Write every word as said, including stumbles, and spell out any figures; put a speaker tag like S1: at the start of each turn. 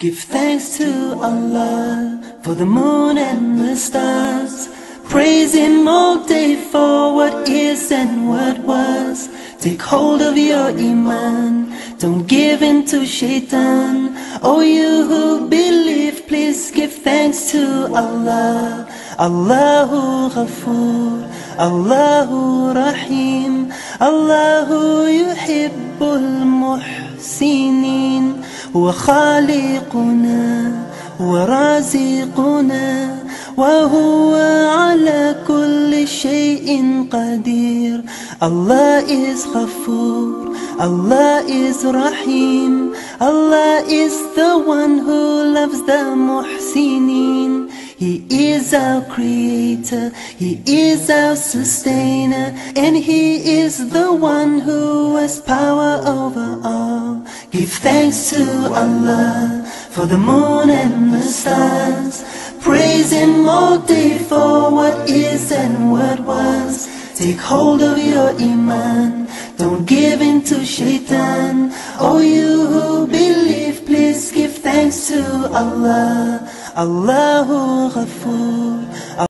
S1: Give thanks to Allah for the moon and the stars. Praise Him all day for what is and what was. Take hold of your iman, don't give in to shaitan. Oh, you who believe, please give thanks to Allah. Allahu Ghafoor, Allahu Rahim, Allahu Yuhibbul Muhsinin. هو خالقنا ورازقنا وهو على كل شيء قدير. Allah is Ghafoor, Allah is Rahim, Allah is the one who loves the Muhsinin. He is our creator, He is our sustainer, and He is the one who has power over all. Give thanks to Allah for the moon and the stars. Praise Him all day for what is and what was. Take hold of your iman, don't give in to shaitan. Oh, you who believe, please give thanks to Allah. Allahu Ghafoor,